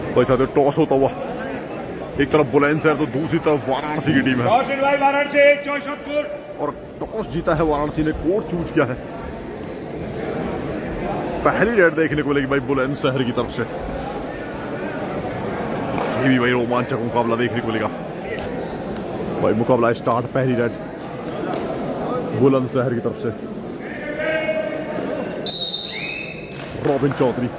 भाई साथ टॉस होता हुआ, एक तरफ बुलंदशहर तो दूसरी तरफ वाराणसी की टीम है और टॉस जीता है वाराणसी ने, कोर्ट चूज किया है। पहली रेड देखने को मिलेगी भाई बुलंदशहर की तरफ से। ये भी भाई रोमांचक मुकाबला देखने को मिलेगा भाई। मुकाबला स्टार्ट, पहली रेड बुलंदशहर की तरफ से। रॉबिन चौधरी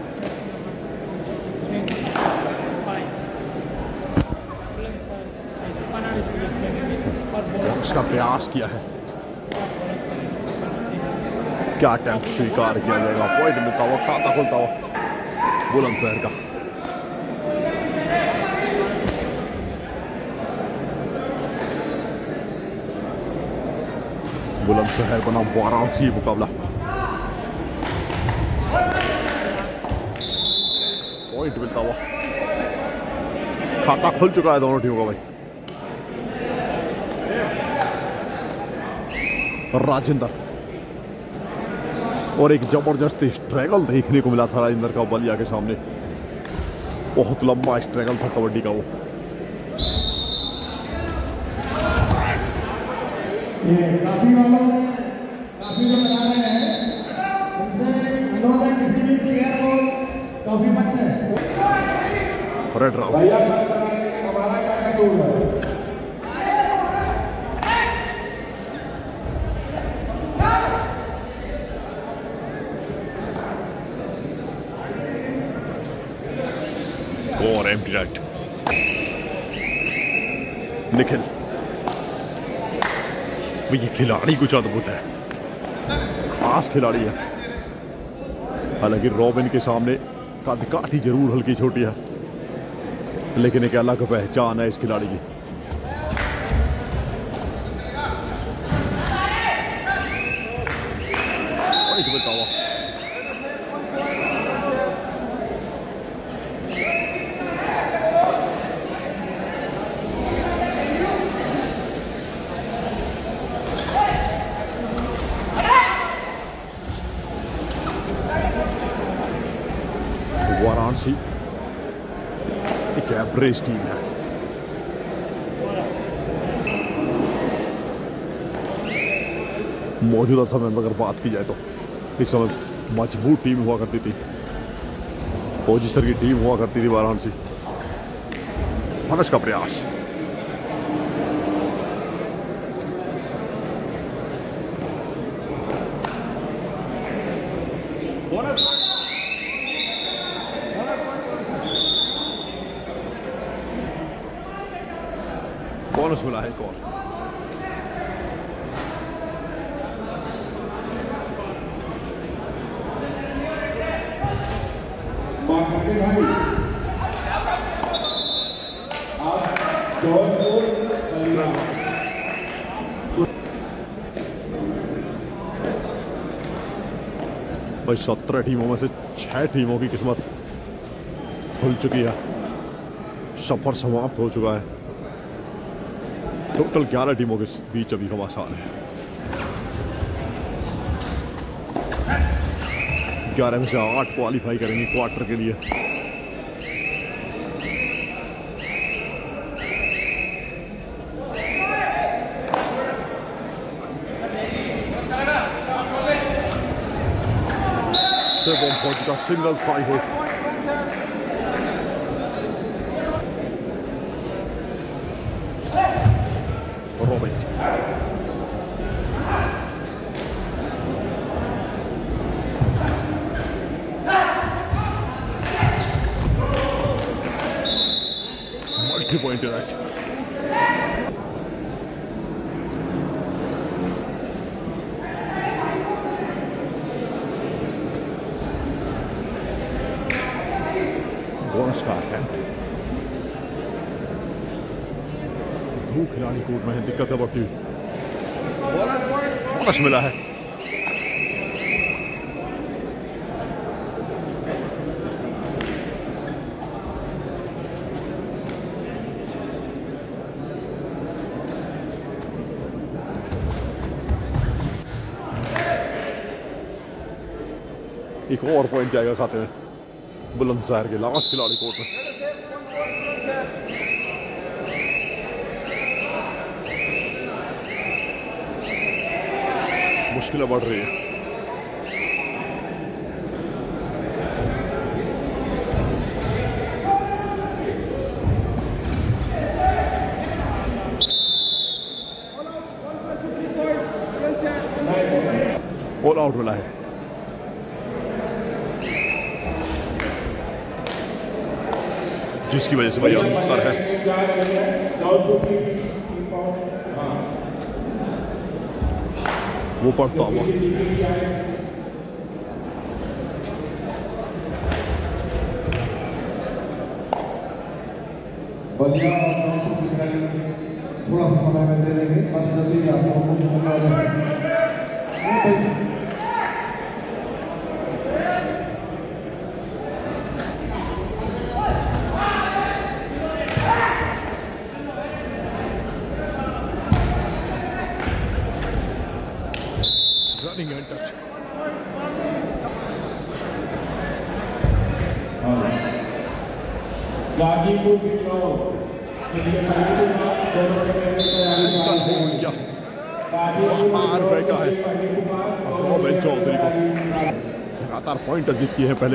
का प्रयास किया है, क्या अटेम्प्ट स्वीकार किया जाएगा। पॉइंट मिलता हुआ, खाता खुलता हुआ बुलंदशहर का। बुलंदशहर बना वाराणसी मुकाबला। पॉइंट मिलता हुआ, खाता खुल चुका है दोनों टीमों का भाई। राजेंद्र और एक जबरदस्त स्ट्रगल देखने को मिला था राजेंद्र का बलिया के सामने। बहुत लंबा स्ट्रगल था कबड्डी का वो। काफी वालों काफी जो बता रहे हैं उनसे अनुरोध है किसी भी प्लेयर को काफी मत है। रेड राउंड हमारा क्या कसूर है? और एम्प्टी राइट। निखिल, ये खिलाड़ी कुछ अद्भुत है, खास खिलाड़ी है। हालांकि रॉबिन के सामने कद काठी जरूर हल्की छोटी है, लेकिन एक अलग पहचान है इस खिलाड़ी की। वाराणसी एक एवरेज टीम है। मौजूदा समय में अगर बात की जाए तो एक समय मजबूत टीम हुआ करती थी, पोजिशनर की टीम हुआ करती थी वाराणसी। मनस का प्रयास, बोनस मिला है एक और। भाई 17 टीमों में से 6 टीमों की किस्मत खुल चुकी है, सफर समाप्त हो चुका है। टोटल 11 टीमों के बीच अभी घमासान है। 11 में से 8 क्वालिफाई करेंगे क्वार्टर के लिए। सिंगल फ्राई हो, robin multi point right. Bonus का अटेम्प्ट, दो खिलाड़ी कोर्ट में है, दिक्कत है बढ़ती हुई। बोनस मिला है। एक और पॉइंट जाएगा खाते में। बुलंदशहर के लास्ट खिलाड़ी कोर्ट में। मुश्किलें बढ़ रही है। ऑल आउट मिला है। जिसकी वजह से भाई अंतर है। वो पढ़ता हुआ बढ़िया थोड़ा सा समय में दे देंगे, बस जल्दी आपको मौका देंगे। Running and touch. गाजीपुर बाहर फेंका है रॉबिन चौधरी को। लगातार पॉइंटर जीत किए हैं पहले।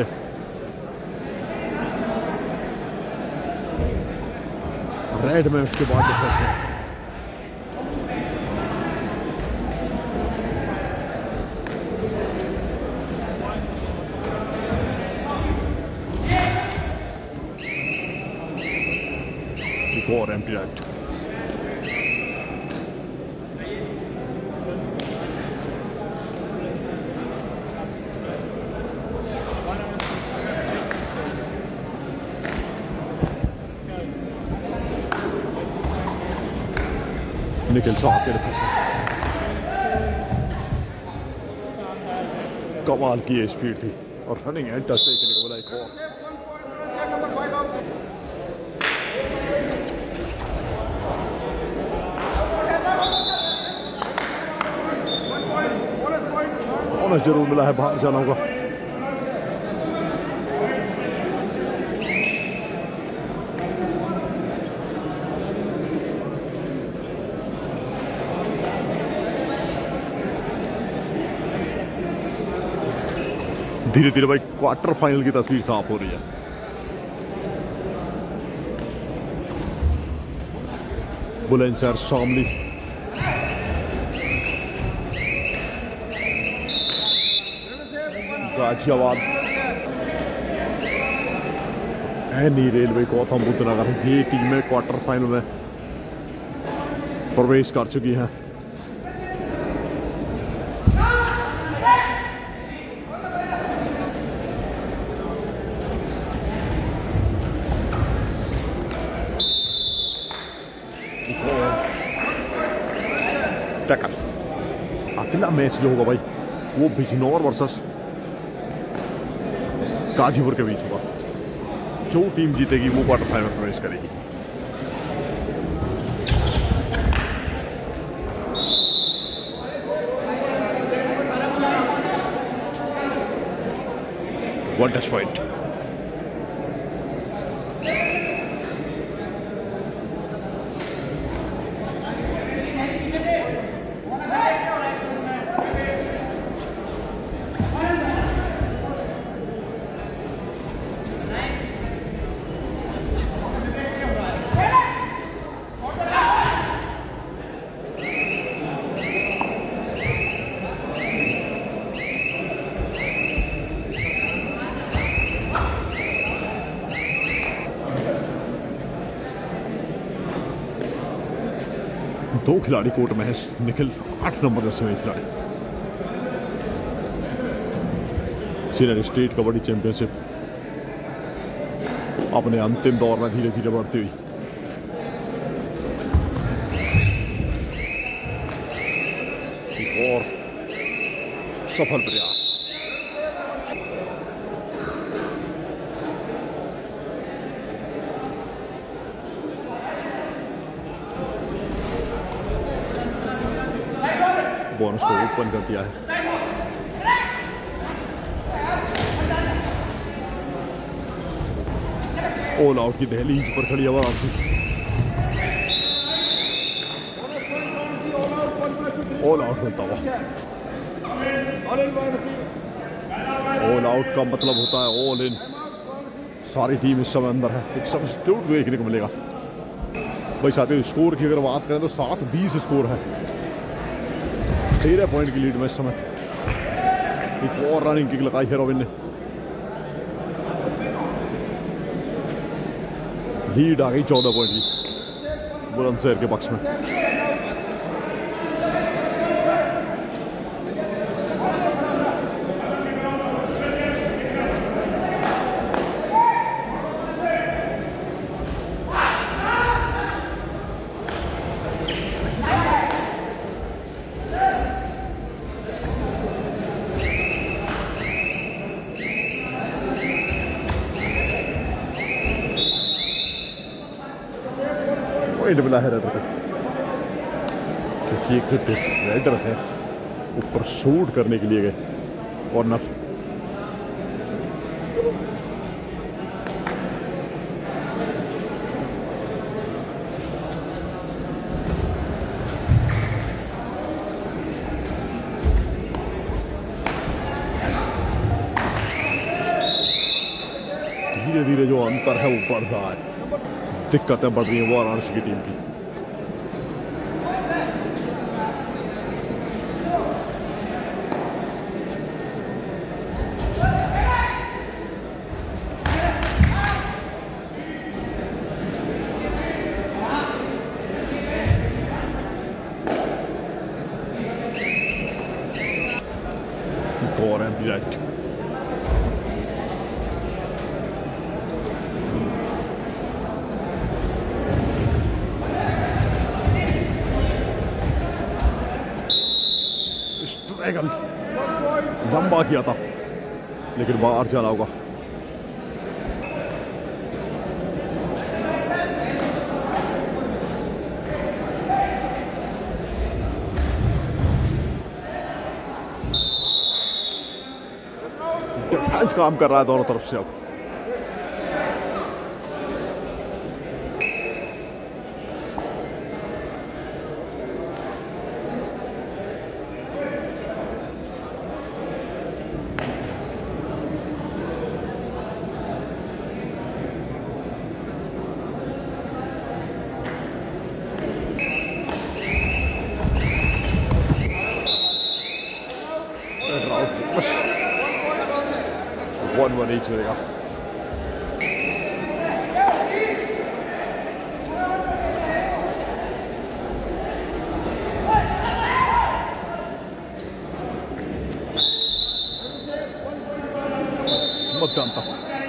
रेड में उसके बाद डिफेंस में एक और एम्प्टी एक्ट। निखिल साहब के डिफेंस में कमाल की ये स्पीड थी और रनिंग एंड टच से को बोला एक और। बोनस जरूर मिला है बाहर जाना होगा। धीरे धीरे भाई क्वार्टर फाइनल की तस्वीर साफ हो रही है। बुलंदशहर शामली गाजियाबाद एनी रेलवे गौतम बुद्ध नगर ये टीमें क्वार्टर फाइनल में प्रवेश कर चुकी हैं। अगला मैच जो होगा भाई वो बिजनौर वर्सेस गाजीपुर के बीच होगा। जो टीम जीतेगी वो क्वार्टर फाइनल में प्रवेश करेगी। One touch point. दो खिलाड़ी कोर्ट में है। निखिल 8 नंबर जैसे में खिलाड़ी। सीनियर स्टेट कबड्डी चैंपियनशिप अपने अंतिम दौर में धीरे धीरे बढ़ती हुई। एक और सफल प्रयास। बोनस को ओपन कर दिया है। ऑल आउट की दहलीज पर खड़ी है वाराणसी। ऑल आउट मिलता हुआ। ऑल आउट का मतलब होता है ऑल इन। सारी टीम इस समय अंदर है। एक सब्स्टिट्यूट देखने को मिलेगा भाई साथियों। स्कोर की अगर बात करें तो 7-20 स्कोर है। 13 पॉइंट की लीड में इस समय। एक और रनिंग किक लगाई है रॉबिन ने। लीड आ गई 14 पॉइंट की बुलंदशहर के पक्ष में। पॉइंट मिला है रेडर को, क्योंकि एक जो रेडर है ऊपर शूट करने के लिए गए कॉर्नर। धीरे धीरे जो अंतर है वो बढ़ रहा है। दिक्कतें बढ़ रही हैं वाराणसी की टीम की। और एम्प्टी राइट। स्ट्रगल लंबा किया था लेकिन बाहर जाना होगा। डिफेंस काम कर रहा है दोनों तरफ से अब। बस 1-1 ईच मिलेगा। मध्यांतर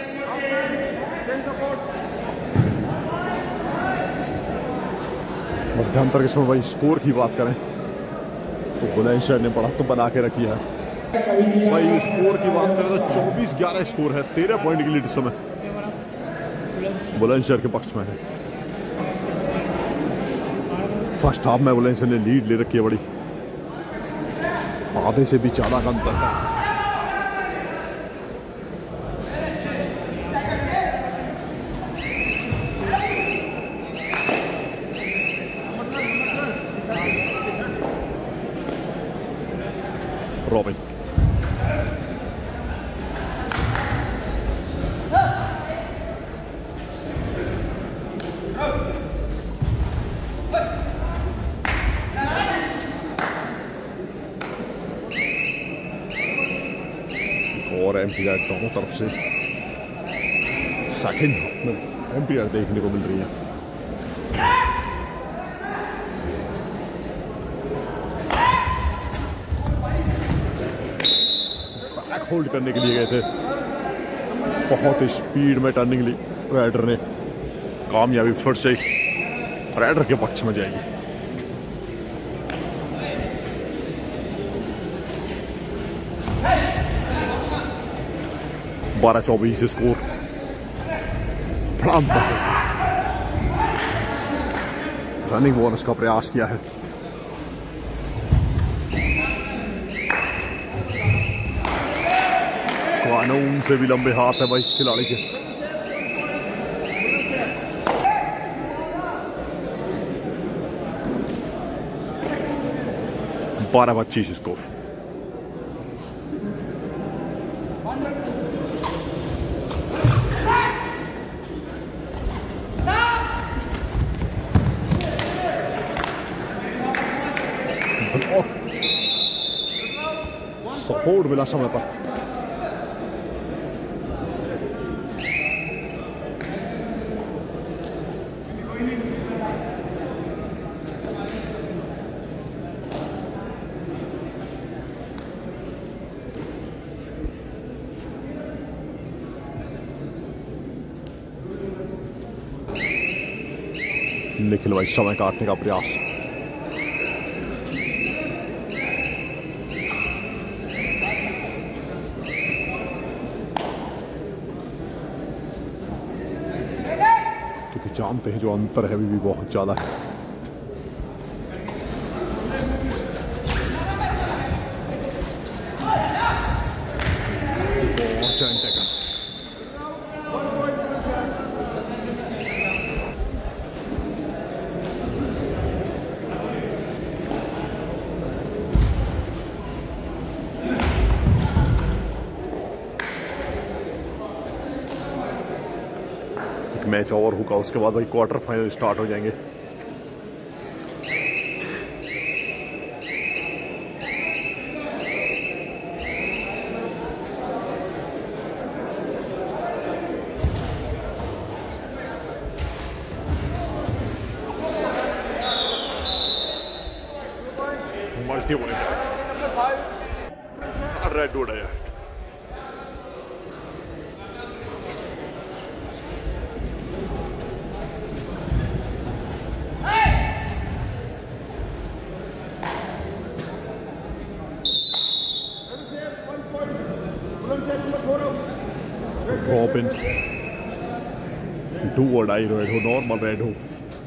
मध्यांतर के समय भाई स्कोर की बात करें तो बुलंदशहर ने बढ़त तो बना के रखी है भाई। स्कोर की बात करें तो 24-11 स्कोर है। 13 पॉइंट की लीड इस समय बुलंदशहर के पक्ष में है। फर्स्ट हाफ में बुलंदशहर ने लीड ले रखी है बड़ी, आधे से भी ज्यादा का अंतर है। रॉबिन और एम्पियर दोनों तरफ से सेकंड हाफ में एम्पियर देखने को मिल रही है। बैक होल्ड करने के लिए गए थे, बहुत ही स्पीड में टर्निंग ली राइडर ने। कामयाबी फिर से राइडर के पक्ष में जाएगी। बारह 24 स्कोर बड़ा अंतर है। रनिंग बोनस का प्रयास किया है। कानून से भी लंबे हाथ है भाई इस खिलाड़ी के। 12-25 स्कोर। सपोर्ट मिला समय पर। निखिल भाई समय काटने का प्रयास। क्योंकि जानते हैं जो अंतर है अभी भी बहुत ज्यादा है। मैच ओवर होगा, उसके बाद वही क्वार्टर फाइनल स्टार्ट हो जाएंगे। मल्टी पॉइंट रेड उड़ा यार। रॉबिन डू और डाई रेड हो, नॉर्मल रेड हो,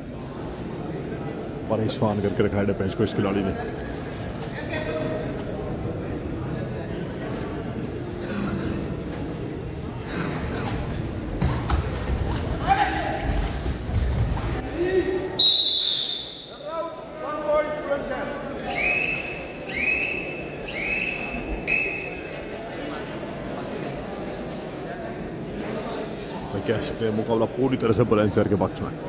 परेशान करके रखा है डिफेंस को इस खिलाड़ी ने। कह सकते हैं मुकाबला पूरी तरह से बुलंदशहर के पक्ष में।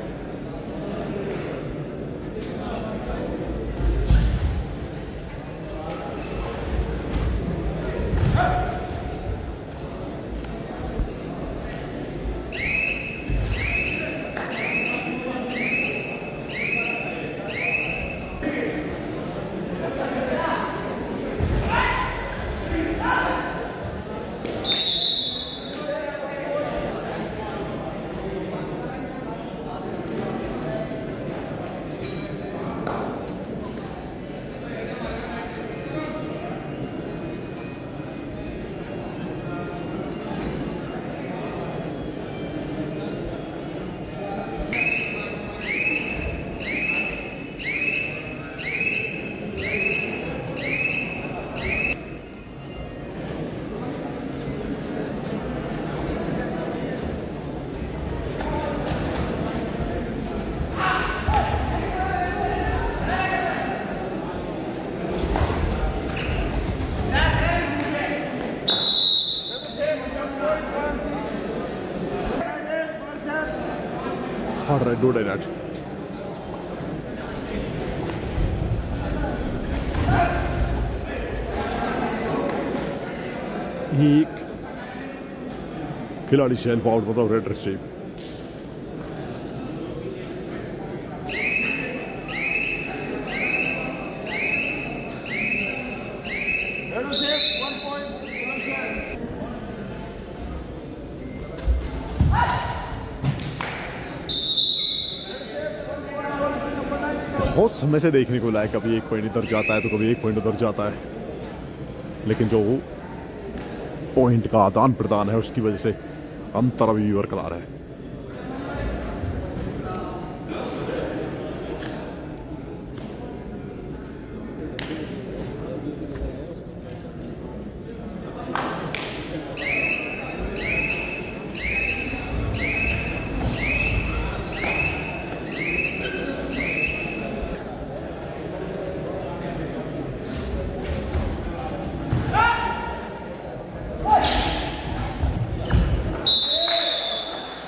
Hard right, do that. एक खिलाड़ी शेल्फ आउट, मतलब रेड रिसीव। बहुत समय से देखने को लायक, कभी एक पॉइंट इधर जाता है तो कभी एक पॉइंट उधर जाता है, लेकिन जो पॉइंट का आदान प्रदान है उसकी वजह से अंतर अभी बरकरार है।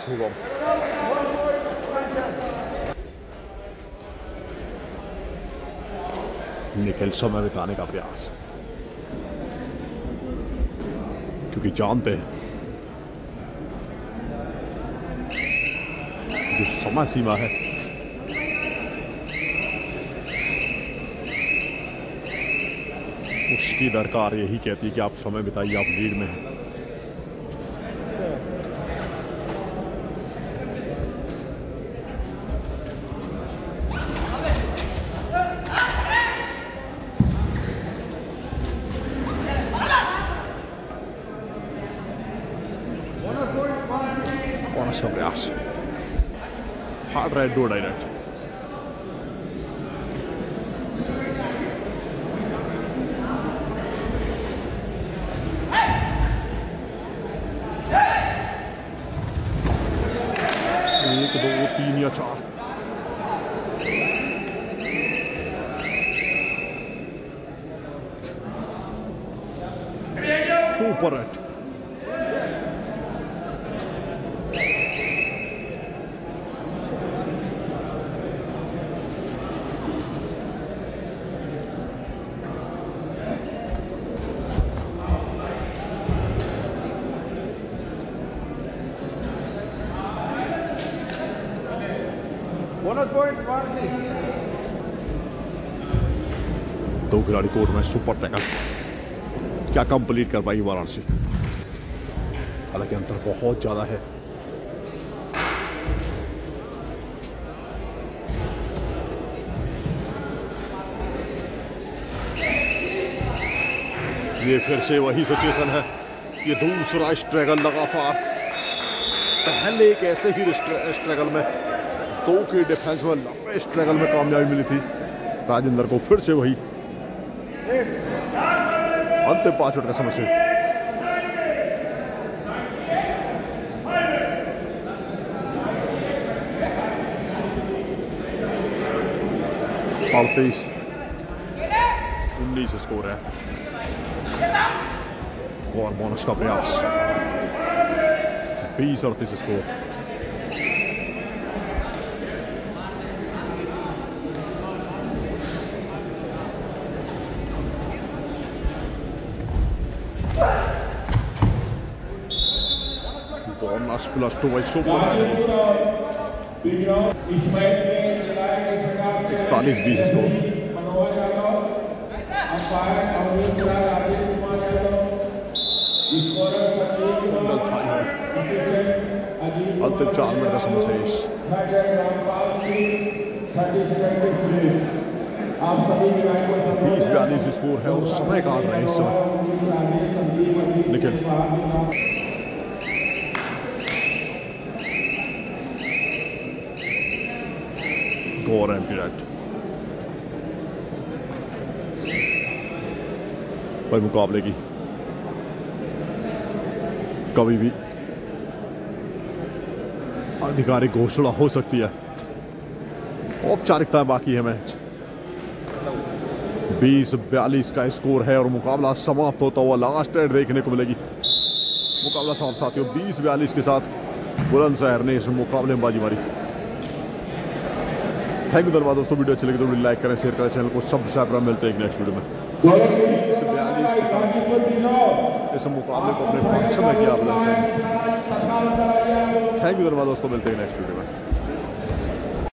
शुभम। निखिल समय बिताने का प्रयास, क्योंकि जानते हैं जो समय सीमा है उसकी दरकार यही कहती है कि आप समय बिताइए, आप लीड में हैं। बोनस का प्रयास, हार्ड राइट, दो डायरेक्ट। एक, दो, तीन या चार। Super hit. Bonus point Varanasi. दो खिलाड़ी कोर्ट में, सुपर टैकल, क्या कंप्लीट कर पाएगी वाराणसी? हालांकि अंतर बहुत ज्यादा है। ये फिर से वही सिचुएशन है, ये दूसरा स्ट्रगल लगातार। पहले एक ऐसे ही स्ट्रगल में, दो के डिफेंस में लंबे स्ट्रगल में कामयाबी मिली थी राजेंद्र को। फिर से वही अंतिम 5 मिनट का समस्या। 38-19 स्कोर है। और बोनस का प्रयास, 20-38 स्कोर। बोनस +2 भाई, सुपर। 41-20 स्कोर। अंतिम 4 मिनट का समय शेष। 20-42 स्कोर है और समय काट रहे हैं इस समय निखिल। और एम्प्टी राइट भाई, मुकाबले की कभी भी आधिकारिक घोषणा हो सकती है। औपचारिकता बाकी है। मैच 20-42 का स्कोर है और मुकाबला समाप्त होता हुआ लास्ट एड देखने को मिलेगी। मुकाबला समाप्त साथियों, 20-42 के साथ बुलंदशहर ने इस मुकाबले में बाजी मारी। थैंक यू धन्यवाद दोस्तों। वीडियो अच्छी लगी तो वीडियो लाइक करें, शेयर करें, चैनल को सब्सक्राइब करें। मिलते हैं एक नेक्स्ट वीडियो में। 20-42 के साथ इस मुकाबले को अपने पक्ष में किया बुलंदशहर। थैंक यू धन्यवाद दोस्तों, मिलते हैं नेक्स्ट वीडियो में।